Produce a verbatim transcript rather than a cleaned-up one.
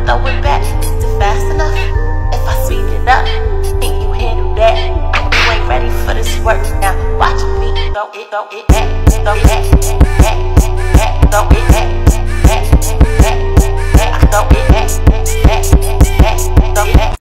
throw it back. Is it fast enough? If I speed it up, think you handle that? You ain't ready for this work now. Watch me throw it, throw it back, throw it back, back, back, throw it back, back, back, back, throw it back, back, back, throw it back.